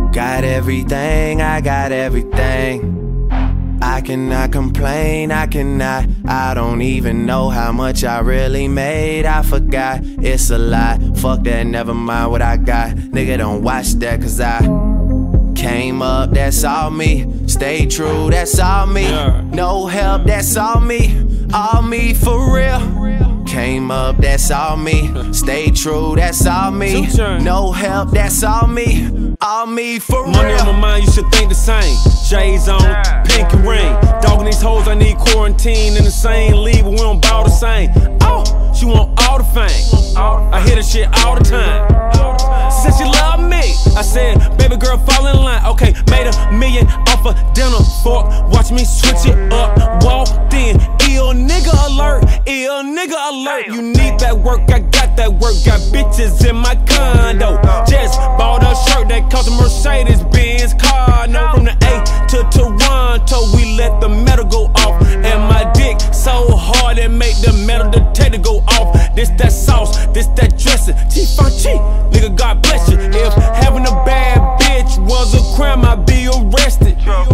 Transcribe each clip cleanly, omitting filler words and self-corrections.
Got everything, I got everything. I cannot complain, I cannot. I don't even know how much I really made. I forgot, it's a lie. Fuck that, never mind what I got. Nigga, don't watch that, cause I came up, that's all me. Stay true, that's all me. No help, that's all me. All me for real. Came up, that's all me. Stay true, that's all me. No help, that's all me. All me for real. Money on my mind, you should think the same. J's on, pink and ring. Dogging these hoes, I need quarantine in the same league, but we don't bow the same. Oh, she want all the fame. I hear this shit all the time. She said she love me. I said, baby girl, fall in line. Okay, made $1 million off a dinner fork. Watch me switch it up. Walked in, ill nigga alert. Ill nigga alert. You need that work, I got that work. Got bitches in my condo. Just bought a shirt that cost a Mercedes-Benz car. No, from the A to Toronto, we let the metal go off. And my dick so hard it make the metal detector go off. This that sauce, this that dressing. T-F-G, nigga, God bless you. If having a bad bitch was a crime, I'd be arrested.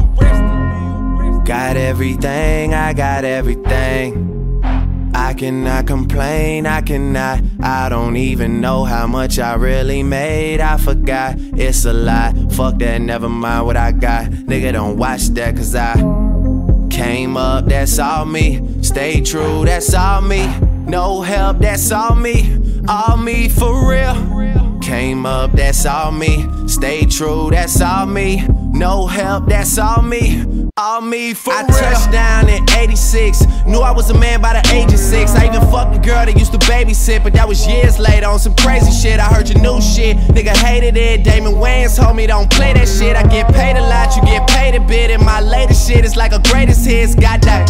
Got everything, I got everything. I cannot complain, I cannot. I don't even know how much I really made. I forgot, it's a lie. Fuck that, never mind what I got. Nigga, don't watch that, cause I came up, that's all me. Stay true, that's all me. No help, that's all me. All me for real. Came up, that's all me. Stay true, that's all me. No help, that's all me. All me for real. I touched down in '86. Knew I was a man by the age of 6. I even fucked a girl that used to babysit, but that was years later on some crazy shit. I heard your new shit, nigga hated it. Damon Wayans told me don't play that shit. I get paid a lot, you get paid a bit. And my latest shit is like a greatest hits. Goddamn.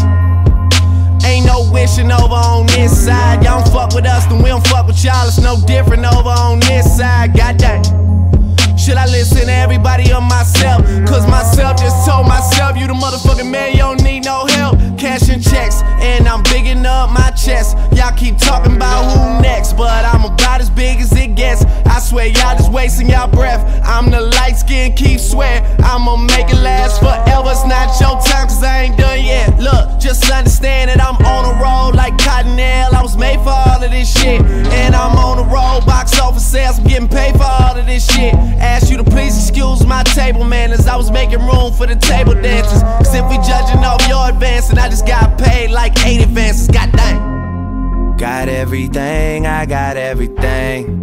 Ain't no wishing over on this side. Y'all don't fuck with us, then we don't fuck with y'all. It's no different over on this side. Goddamn. Should I listen to everybody or myself? Cause myself just told myself, you the motherfucking man, you don't need no help. Cashing checks, and I'm bigging up my chest. Y'all keep talking about who next, but I'm about as big as it gets. I swear y'all just wasting y'all breath. I'm the light skin, keep swearing I'ma make it last forever. It's not your time, cause I ain't done yet. Look, just understand that I'm on a roll like Cottonelle. I was made for all of this shit, and I'm on the roll, box office sales, I'm getting paid for all of this shit. Ask you to please excuse my table manners. I was making room for the table dancers. Cause if we judging off your advance, and I just got paid like 8 advances, goddamn. Got everything, I got everything.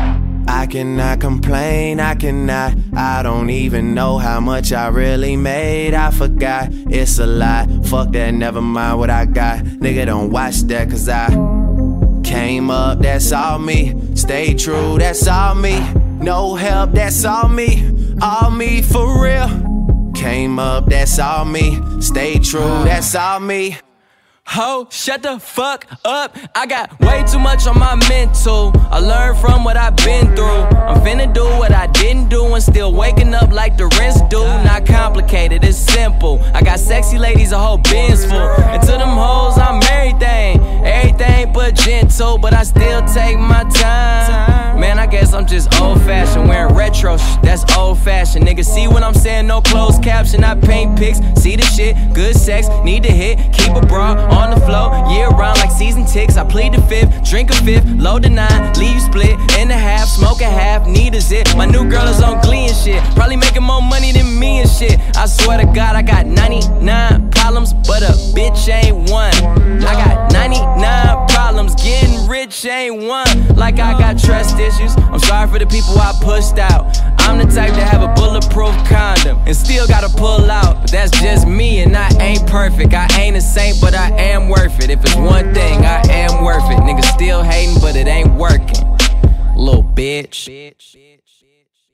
I cannot complain, I cannot. I don't even know how much I really made. I forgot, it's a lie. Fuck that, never mind what I got. Nigga, don't watch that, cause I came up, that's all me. Stay true, that's all me. No help, that's all me. All me for real. Came up, that's all me. Stay true, that's all me. Ho, shut the fuck up. I got way too much on my mental. I learned from what I've been through. I'm finna do what I didn't do and still waking up like the rest do. Not complicated, it's simple. I got sexy ladies, a whole bin's full. And to them hoes, I'm everything. Everything but gentle, but I still take my time. Man, I guess I'm just old-fashioned. Wearing retro that's old-fashioned. Niggas see what I'm saying, no closed caption. I paint pics, see the shit, good sex, need to hit. Keep a bra on the floor, year round like season ticks. I plead the 5th, drink a 5th, load the 9, leave you split in the half, smoke a half, need a zip. My new girl is on Glee and shit, probably making more money than me and shit. I swear to God, I got 99 problems, but a bitch ain't one. I got 99 problems, getting rich ain't one. Like I got trust issues, I'm sorry for the people I pushed out. I'm the type to have a bulletproof condom and still gotta pull out, but that's just me and I ain't perfect. I ain't a saint, but I am worth it. If it's one thing, I am worth it. Niggas still hating, but it ain't working. Little bitch.